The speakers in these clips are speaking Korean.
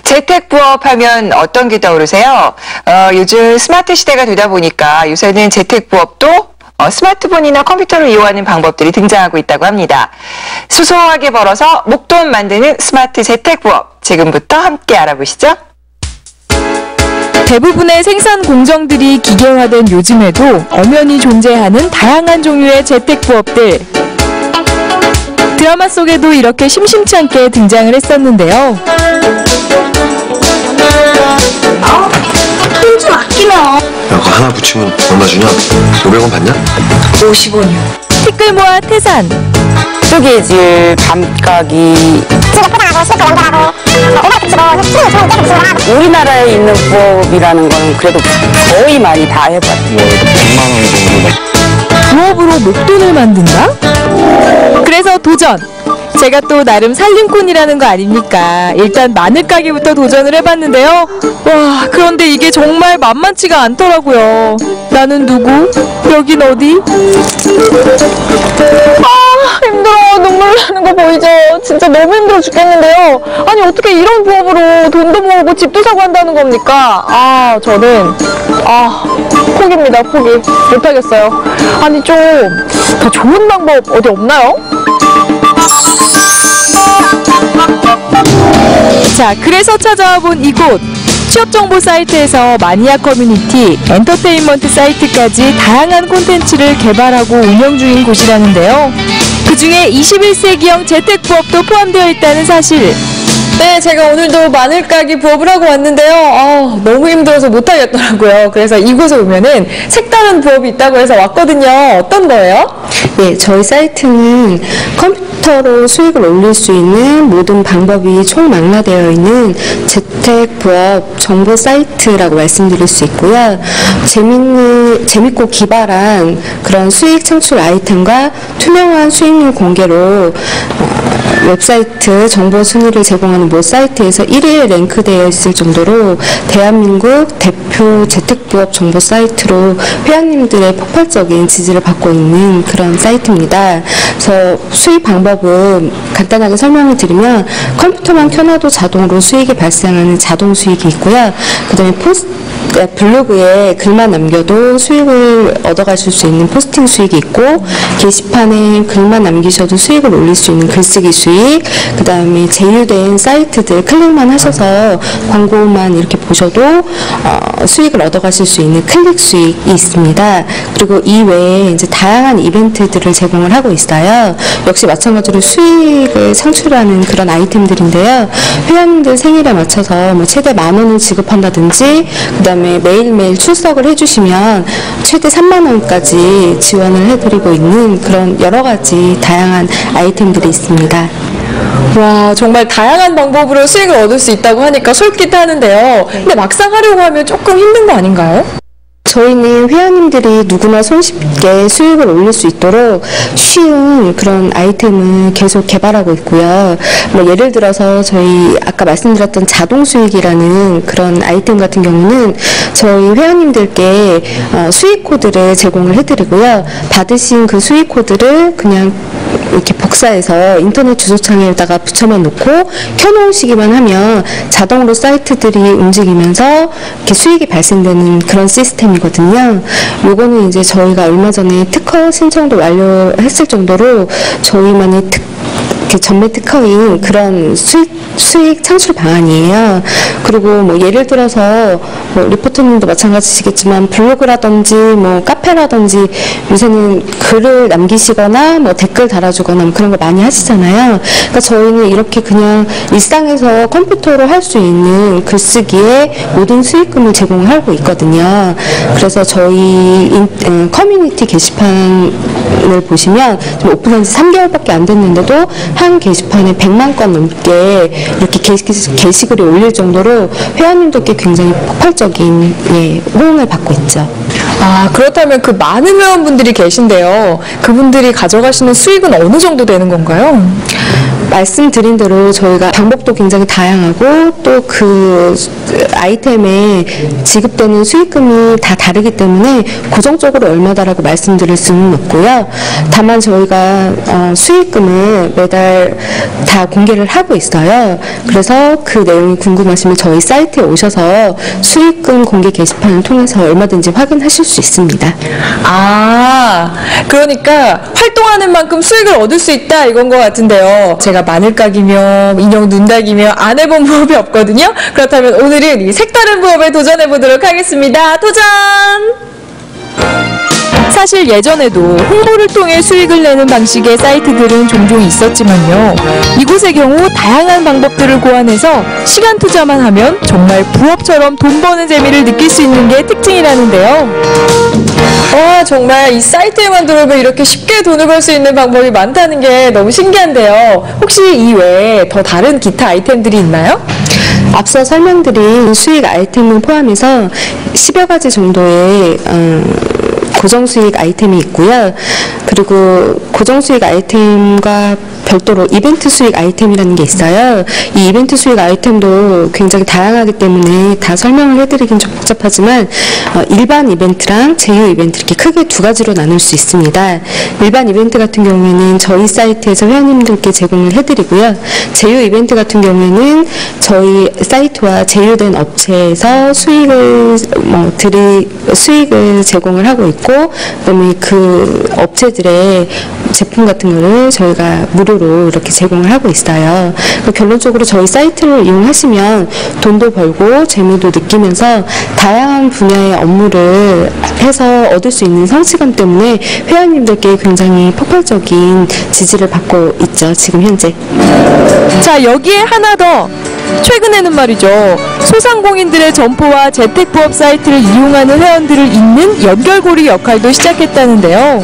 재택부업 하면 어떤 게 떠오르세요? 요즘 스마트 시대가 되다 보니까 요새는 재택부업도 스마트폰이나 컴퓨터를 이용하는 방법들이 등장하고 있다고 합니다. 소소하게 벌어서 목돈 만드는 스마트 재택부업, 지금부터 함께 알아보시죠. 대부분의 생산 공정들이 기계화된 요즘에도 엄연히 존재하는 다양한 종류의 재택부업들. 드라마 속에도 이렇게 심심치 않게 등장을 했었는데요. 돈 좀 아끼면. 야, 그거 하나 붙이면 얼마 주냐? 500원 받냐? 50원이요. 티끌 모아 태산. 뜨개질, 감가기. 우리나라에 있는 부업이라는 건 그래도 거의 많이 다 해봤어요. 100만 원 정도. 부업으로 목돈을 만든다? 그래서 도전! 제가 또 나름 살림꾼이라는 거 아닙니까? 일단 마늘 가게부터 도전을 해봤는데요. 와, 그런데 이게 정말 만만치가 않더라고요. 나는 누구? 여긴 어디? 힘들어. 눈물 나는 거 보이죠? 진짜 너무 힘들어 죽겠는데요. 아니 어떻게 이런 부업으로 돈도 모으고 집도 사고 한다는 겁니까? 저는 포기입니다. 포기. 못하겠어요. 아니 좀 더 좋은 방법 어디 없나요? 자, 그래서 찾아와 본 이곳. 취업정보 사이트에서 마니아 커뮤니티, 엔터테인먼트 사이트까지 다양한 콘텐츠를 개발하고 운영 중인 곳이라는데요. 그중에 21세기형 재택부업도 포함되어 있다는 사실. 네, 제가 오늘도 마늘 까기 부업을 하고 왔는데요. 너무 힘들어서 못하겠더라고요. 그래서 이곳에 오면은 색다른 부업이 있다고 해서 왔거든요. 어떤 거예요? 네, 저희 사이트는 컴퓨터로 수익을 올릴 수 있는 모든 방법이 총망라되어 있는 재택부업 정보 사이트라고 말씀드릴 수 있고요. 재밌고 기발한 그런 수익 창출 아이템과 투명한 수익률 공개로 웹사이트 정보 순위를 제공하는 모 사이트에서 1위에 랭크되어 있을 정도로 대한민국 대표 재택부업 정보 사이트로 회원님들의 폭발적인 지지를 받고 있는 그런 사이트입니다. 그래서 수익 방법은 간단하게 설명을 드리면 컴퓨터만 켜놔도 자동으로 수익이 발생하는 자동 수익이 있고요. 그 다음에 블로그에 글만 남겨도 수익을 얻어가실 수 있는 포스팅 수익이 있고, 게시판에 글만 남기셔도 수익을 올릴 수 있는 글쓰기 수익, 그 다음에 제휴된 사이트들 클릭만 하셔서 광고만 이렇게 보셔도 수익을 얻어가실 수 있는 클릭 수익이 있습니다. 그리고 이외에 이제 다양한 이벤트들을 제공을 하고 있어요. 역시 마찬가지로 수익을 창출하는 그런 아이템들인데요. 회원님들 생일에 맞춰서 뭐 최대 10,000원을 지급한다든지, 그 다음에 매일매일 출석을 해주시면 최대 30,000원까지 지원을 해드리고 있는 그런 여러 가지 다양한 아이템들이 있습니다. 와, 정말 다양한 방법으로 수익을 얻을 수 있다고 하니까 솔깃하는데요. 근데 막상 하려고 하면 조금 힘든 거 아닌가요? 저희는 회원님들이 누구나 손쉽게 수익을 올릴 수 있도록 쉬운 그런 아이템을 계속 개발하고 있고요. 뭐 예를 들어서 저희 아까 말씀드렸던 자동 수익이라는 그런 아이템 같은 경우는 저희 회원님들께 수익 코드를 제공을 해드리고요. 받으신 그 수익 코드를 그냥 이렇게 복사해서 인터넷 주소창에다가 붙여만 놓고 켜놓으시기만 하면 자동으로 사이트들이 움직이면서 이렇게 수익이 발생되는 그런 시스템이거든요. 요거는 이제 저희가 얼마 전에 특허 신청도 완료했을 정도로 저희만의 전매 특허인 그런 수익 창출 방안이에요. 그리고 뭐 예를 들어서 뭐 리포터님도 마찬가지시겠지만 블로그라든지 뭐 카페라든지 요새는 글을 남기시거나 뭐 댓글 달아주거나 뭐 그런 거 많이 하시잖아요. 그러니까 저희는 이렇게 그냥 일상에서 컴퓨터로 할 수 있는 글쓰기에 모든 수익금을 제공하고 있거든요. 그래서 저희 커뮤니티 게시판을 보시면 지금 오픈한 지 3개월밖에 안 됐는데도 한 게시판에 100만 건 넘게 이렇게 게시글이 올릴 정도로 회원님들께 굉장히 폭발적인 호응을 받고 있죠. 그렇다면 그 많은 회원분들이 계신데요. 그분들이 가져가시는 수익은 어느 정도 되는 건가요? 말씀드린 대로 저희가 방법도 굉장히 다양하고 또 그 아이템에 지급되는 수익금이 다 다르기 때문에 고정적으로 얼마다라고 말씀드릴 수는 없고요. 다만 저희가 수익금을 매달 다 공개를 하고 있어요. 그래서 그 내용이 궁금하시면 저희 사이트에 오셔서 수익금 공개 게시판을 통해서 얼마든지 확인하실 수 있습니다. 아, 그러니까 활동하는 만큼 수익을 얻을 수 있다 이건 것 같은데요. 제가 마늘깍이며 인형 눈닥이며 안 해본 부업이 없거든요. 그렇다면 오늘은 이 색다른 부업에 도전해 보도록 하겠습니다. 도전! 사실 예전에도 홍보를 통해 수익을 내는 방식의 사이트들은 종종 있었지만요. 이곳의 경우 다양한 방법들을 고안해서 시간 투자만 하면 정말 부업처럼 돈 버는 재미를 느낄 수 있는 게 특징이라는데요. 와, 정말 이 사이트에만 들어오면 이렇게 쉽게 돈을 벌 수 있는 방법이 많다는 게 너무 신기한데요. 혹시 이 외에 더 다른 기타 아이템들이 있나요? 앞서 설명드린 수익 아이템을 포함해서 10여 가지 정도의 고정 수익 아이템이 있고요. 그리고 고정 수익 아이템과 별도로 이벤트 수익 아이템이라는 게 있어요. 이 이벤트 수익 아이템도 굉장히 다양하기 때문에 다 설명을 해드리긴 좀 복잡하지만 일반 이벤트랑 제휴 이벤트 이렇게 크게 두 가지로 나눌 수 있습니다. 일반 이벤트 같은 경우에는 저희 사이트에서 회원님들께 제공을 해드리고요. 제휴 이벤트 같은 경우에는 저희 사이트와 제휴된 업체에서 수익을 제공을 하고 있고, 그다음에 그 업체들의 제품 같은 거를 저희가 무료로 이렇게 제공을 하고 있어요. 결론적으로 저희 사이트를 이용하시면 돈도 벌고 재미도 느끼면서 다양한 분야의 업무를 해서 얻을 수 있는 성취감 때문에 회원님들께 굉장히 폭발적인 지지를 받고 있죠, 지금 현재. 자, 여기에 하나 더. 최근에는 말이죠. 소상공인들의 점포와 재택부업 사이트를 이용하는 회원들을 잇는 연결고리 역할도 시작했다는데요.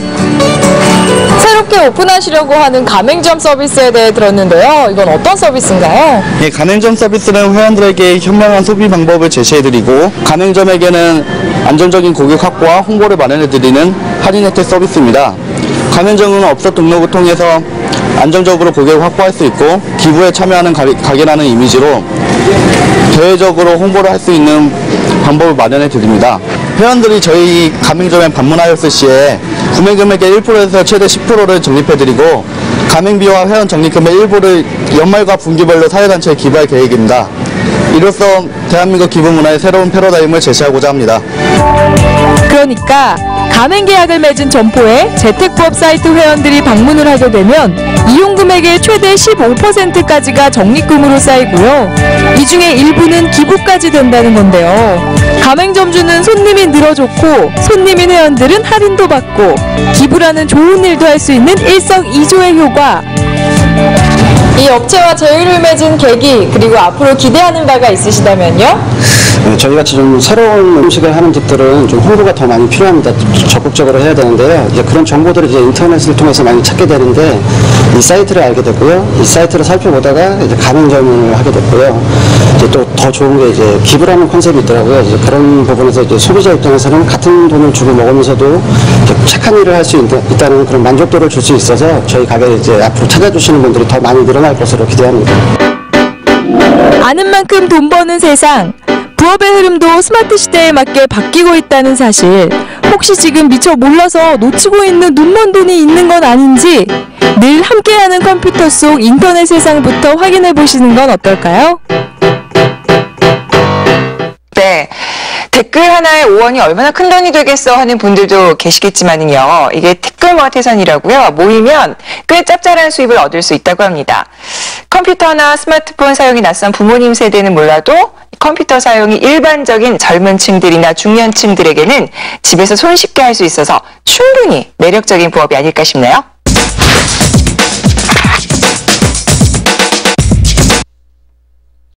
새롭게 오픈하시려고 하는 가맹점 서비스에 대해 들었는데요. 이건 어떤 서비스인가요? 예, 가맹점 서비스는 회원들에게 현명한 소비 방법을 제시해드리고 가맹점에게는 안정적인 고객 확보와 홍보를 마련해드리는 할인 혜택 서비스입니다. 가맹점은 업소 등록을 통해서 안정적으로 고객을 확보할 수 있고 기부에 참여하는 가게라는 이미지로 대외적으로 홍보를 할 수 있는 방법을 마련해 드립니다. 회원들이 저희 가맹점에 방문하였을 시에 구매 금액의 1%에서 최대 10%를 적립해 드리고 가맹비와 회원 적립금의 일부를 연말과 분기별로 사회단체에 기부할 계획입니다. 이로써 대한민국 기부 문화의 새로운 패러다임을 제시하고자 합니다. 그러니까 가맹 계약을 맺은 점포에 재택부업 사이트 회원들이 방문을 하게 되면 이용 금액의 최대 15%까지가 적립금으로 쌓이고요. 이 중에 일부는 기부까지 된다는 건데요. 가맹점주는 손님이 늘어좋고 손님인 회원들은 할인도 받고 기부라는 좋은 일도 할 수 있는 일석이조의 효과. 이 업체와 제휴를 맺은 계기, 그리고 앞으로 기대하는 바가 있으시다면요? 저희같이 좀 새로운 음식을 하는 집들은 좀 홍보가 더 많이 필요합니다. 적극적으로 해야 되는데요. 이제 그런 정보들을 이제 인터넷을 통해서 많이 찾게 되는데 이 사이트를 알게 됐고요. 이 사이트를 살펴보다가 이제 가맹점을 하게 됐고요. 이제 또 더 좋은 게 이제 기부라는 컨셉이 있더라고요. 이제 그런 부분에서 이제 소비자 입장에서는 같은 돈을 주고 먹으면서도 착한 일을 할 수 있다는 그런 만족도를 줄 수 있어서 저희 가게를 이제 앞으로 찾아주시는 분들이 더 많이 늘어날 것으로 기대합니다. 아는 만큼 돈 버는 세상. 부업의 흐름도 스마트 시대에 맞게 바뀌고 있다는 사실. 혹시 지금 미처 몰라서 놓치고 있는 눈먼 돈이 있는 건 아닌지 늘 함께하는 컴퓨터 속 인터넷 세상부터 확인해 보시는 건 어떨까요? 네. 댓글 하나에 5원이 얼마나 큰 돈이 되겠어 하는 분들도 계시겠지만요. 이게 티끌모아태산이라고요. 모이면 꽤 짭짤한 수입을 얻을 수 있다고 합니다. 컴퓨터나 스마트폰 사용이 낯선 부모님 세대는 몰라도 컴퓨터 사용이 일반적인 젊은 층들이나 중년층들에게는 집에서 손쉽게 할 수 있어서 충분히 매력적인 부업이 아닐까 싶네요.